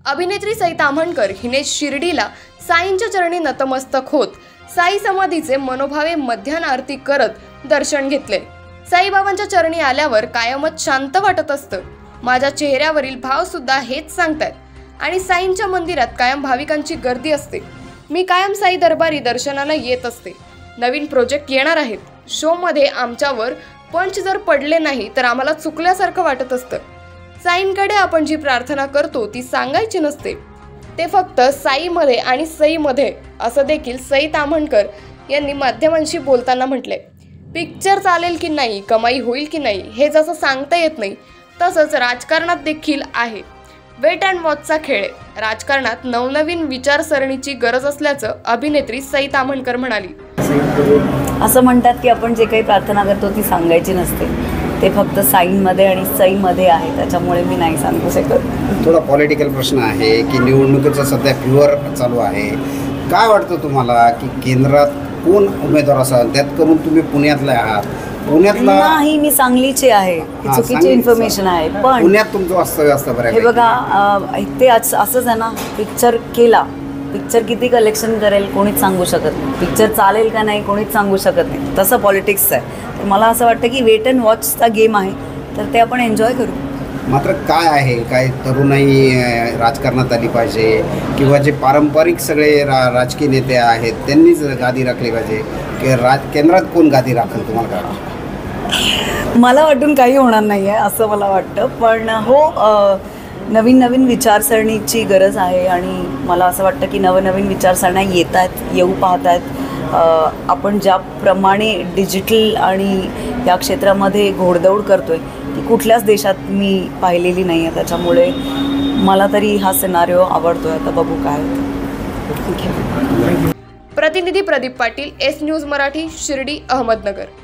अभिनेत्री सई ताम्हणकर हिने शिर्डीला साईंच्या चरणी नतमस्तक होत साई समाधीचे मनोभावे मध्यान्ह आरती करत दर्शन घेतले। साईबाबांच्या चरणी आल्यावर कायमच शांत वाटत असतं। माझ्या चेहऱ्यावरील भाव सुद्धा हेच सांगतात आणि साईंच्या मंदिरात कायम भाविकांची गर्दी असते। मी कायम साई दरबारी दर्शनाला येत असते। नवीन प्रोजेक्ट येणार आहेत। शो मध्ये आमच्यावर पंच जर पडले नाही तर आम्हाला चुकल्यासारखं वाटत असतं। साईंकडे आपण जी प्रार्थना करतो ती सांगायची नसते, ते फक्त साईमध्ये आणि सईमध्ये असं देखील सई ताम्हणकर यांनी माध्यमांशी बोलताना म्हटले। पिक्चर चालेल की नाही, कमाई होईल की नाही हे जसं सांगता येत नाही तसंच राजकारणात देखील आहे। वेट अँड वॉचचा खेळ आहे। राजकारणात नवनवीन विचारसरणीची गरज असल्याचं अभिनेत्री सई ताम्हणकर म्हणाली। असं म्हणतात की आपण जे काही प्रार्थना करतो ती सांगायची नसते, ते फक्त साईंमध्ये आणि सईमध्ये आहे, त्याच्यामुळे मी नाही सांगू शकत। थोडा पॉलिटिकल प्रश्न आहे की निवडणुकीचा सध्या फ्युअर चालू आहे। काय वाटतं तुम्हाला की केंद्रात कोण उमेदवार असाल? त्यात करून तुम्ही पुण्यातले आहात, पुण्यातला नाही, मी सांगलीची आहे। चुकीची इन्फॉर्मेशन आहे, पण पुण्यात तुमचं वास्तव्य असतं बरं। हे बघा, ते असंच आहे ना, पिक्चर केला, पिक्चर किती कलेक्शन करेल कोणीच सांगू शकत नाही, पिक्चर चालेल का नाही कोणीच सांगू शकत नाही, तसं पॉलिटिक्स आहे। तर मला असं वाटतं की वेट अँड वॉचचा गेम आहे, तर ते आपण एन्जॉय करू। मात्र काय आहे, काय तरुणाई राजकारणात आली पाहिजे किंवा जे पारंपरिक सगळे राजकीय नेते आहेत त्यांनीच गादी राखली पाहिजे की केंद्रात कोण गादी राखेल? तुम्हाला काय वाटतं? मला वाटून काही होणार नाही आहे असं मला वाटतं, पण हो, नवीन नवीन विचारसरणीची गरज आहे आणि मला असं वाटतं की नवनवीन विचारसरण्या येत आहेत, येऊ पाहत आहेत। आपण ज्याप्रमाणे डिजिटल आणि या क्षेत्रामध्ये घोडदौड करतोय ती कुठल्याच देशात मी पाहिलेली नाही आहे, त्याच्यामुळे मला तरी हा सिनारिओ आवडतोय। आता बघू काय होतं। प्रतिनिधी प्रदीप पाटील, एस न्यूज मराठी, शिर्डी, अहमदनगर।